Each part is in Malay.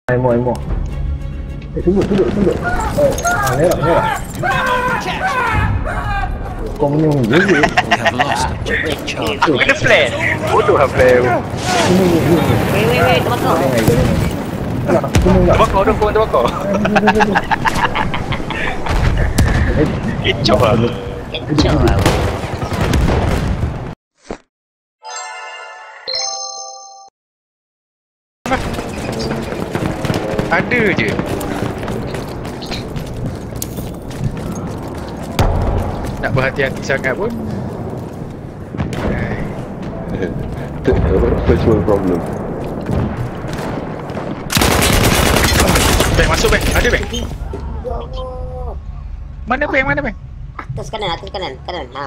Emo. Tunduk. Merah. Kau punya gigi. We have lost objective charge. Aku kena plan. Bodoh lah plan. Wait, terbakar. Terbakar. Kecoh lah. Kecoh lah. Ada je. Nak berhati-hati sangat pun. Virtual problem. Bang masuk bang. Ada bang. Mana bang? Atas kanan. Ha.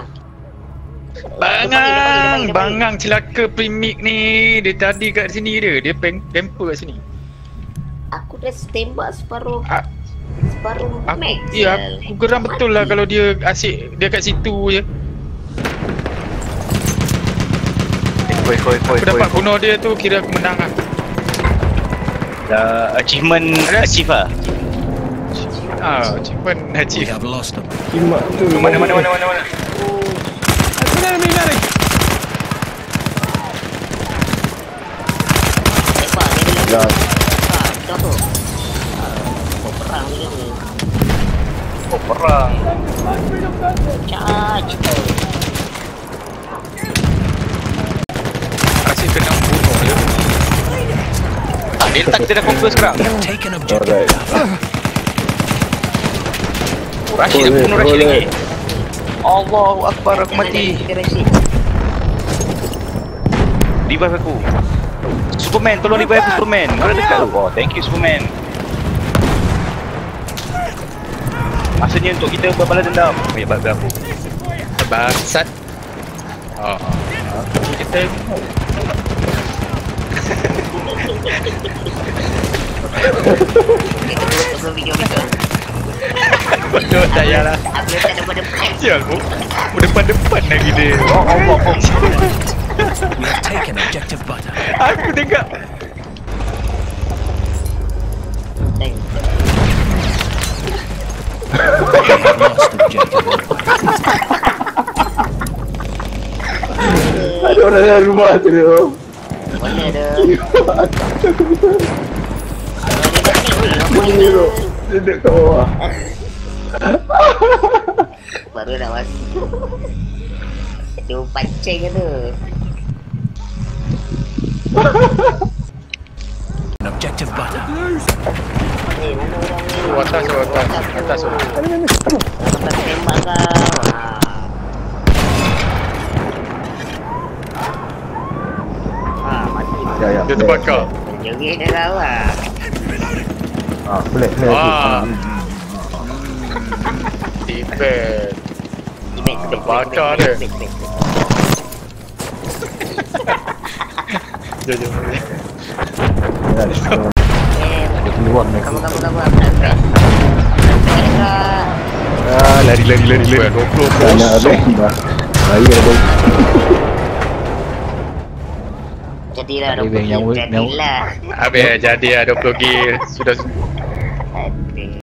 Bangang celaka premix ni. Dia tadi kat sini dia. Dia camper kat sini. Aku dah tembak separuh max. Ya, aku geram betul lah kalau dia asyik dia kat situ je. Aku dapat bunuh dia tu, kira aku menang lah. Achievement achieve lah. Achievement We achieve. have lost them. Kimak tu. Mana? Tembak dia Ya. Betul tu. Perang ni. Perang. Charge. Asyik kena bunuh je. Dia letak kita dah fokus sekarang. We have taken objective Alright. Alpha. Rashid aku bunuh Rashid lagi. Allahu Akbar, aku mati. Revive aku. Superman, tolong revive aku Superman. Mana dekat tu? Oh, thank you Superman. Masanya untuk kita berbalas dendam. Baik aku. Bangsat. Kita Tunggu video kita. bodoh saya lah. Aku tak ada depan. Sial aku. Depan lagi dia. We have taken objective butter. Aku tengok. We have lost objective Alpha. Ada orang dalam rumah tu. Mana ada? Dia duduk kat bawah. Baru nak masuk. Dia pancing ke tu? An objective butter. Mana orang ni? Atas. Orang tembak kau. Mati. Ya. Dia terbakar. Joget dia tahu lah. Boleh. Defend. Back. Terbakar dia. Jom. Ada keluar ni. Kamu. Lari. 20 Banyak ada. Lari ada. Jadilah Yang 20 jadilah. Habis jadi 20 gig sudah